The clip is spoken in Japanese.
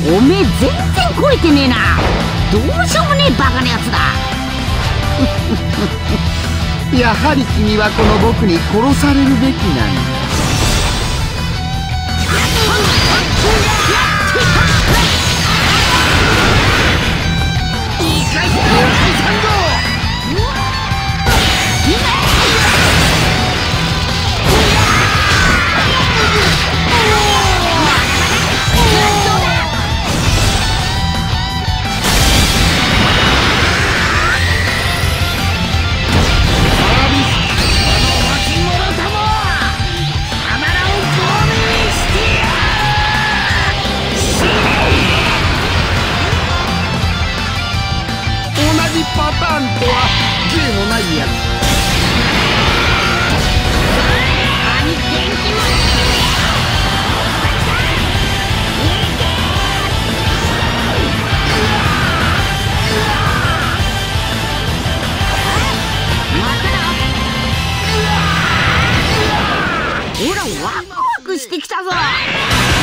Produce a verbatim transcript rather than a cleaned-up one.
おめえ全然懲りてねえな。どうしようもねえバカなやつだ。 やはり君はこの僕に殺されるべきなんだ。パターンとは芸のないやつ。 ほらワクワクしてきたぞ。